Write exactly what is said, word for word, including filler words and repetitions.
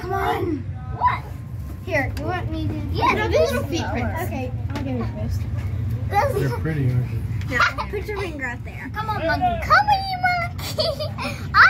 Come on. What? Here, you want me to? Yeah, no, this little is feet lower. prints. Okay, I'll give you this. They're pretty, aren't they? Put your finger out there. Come on, monkey. Come on, you monkey. I